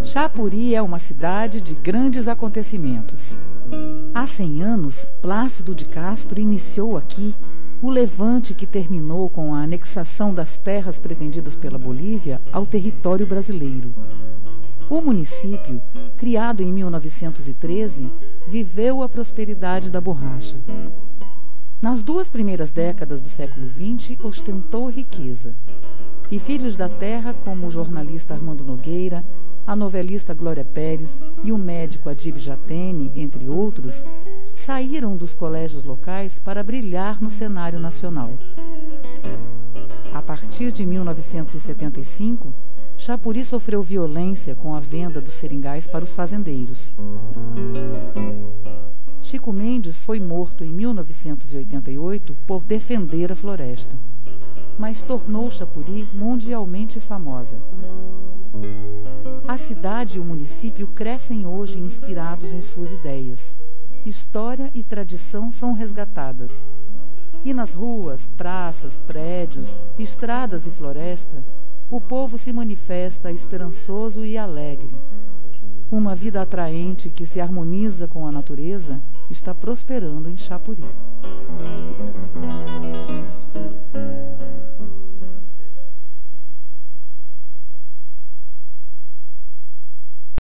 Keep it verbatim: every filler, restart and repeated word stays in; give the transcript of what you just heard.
Chapuri é uma cidade de grandes acontecimentos. Há cem anos, Plácido de Castro iniciou aqui o levante que terminou com a anexação das terras pretendidas pela Bolívia ao território brasileiro. O município, criado em mil novecentos e treze, viveu a prosperidade da borracha. Nas duas primeiras décadas do século vinte, ostentou riqueza. E filhos da terra, como o jornalista Armando Nogueira, a novelista Glória Pérez e o médico Adib Jatene, entre outros, saíram dos colégios locais para brilhar no cenário nacional. A partir de mil novecentos e setenta e cinco, Chapuri sofreu violência com a venda dos seringais para os fazendeiros. Chico Mendes foi morto em mil novecentos e oitenta e oito por defender a floresta, mas tornou Chapuri mundialmente famosa. A cidade e o município crescem hoje inspirados em suas ideias. História e tradição são resgatadas. E nas ruas, praças, prédios, estradas e floresta, o povo se manifesta esperançoso e alegre. Uma vida atraente que se harmoniza com a natureza está prosperando em Chapuri.